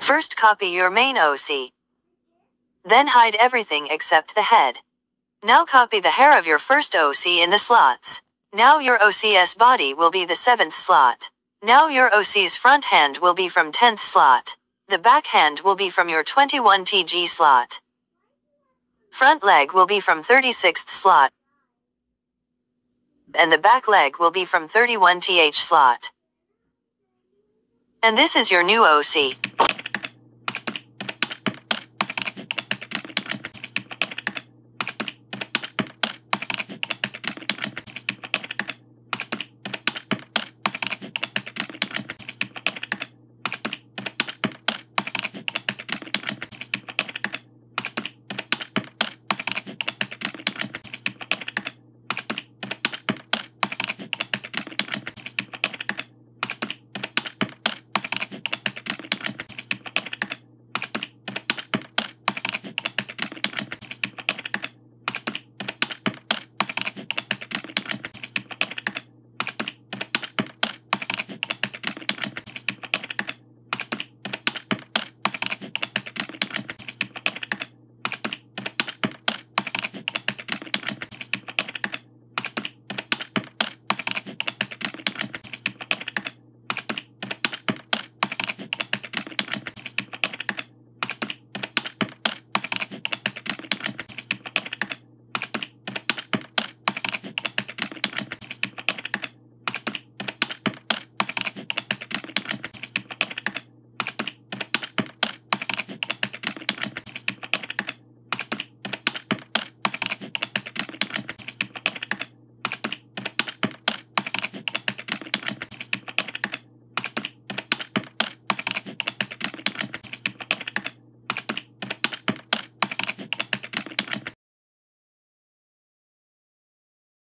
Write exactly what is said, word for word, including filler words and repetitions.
First copy your main O C. Then hide everything except the head. Now copy the hair of your first O C in the slots. Now your O C's body will be the seventh slot. Now your O C's front hand will be from tenth slot. The back hand will be from your twenty-one T G slot. Front leg will be from thirty-sixth slot. And the back leg will be from thirty-one T H slot. And this is your new O C.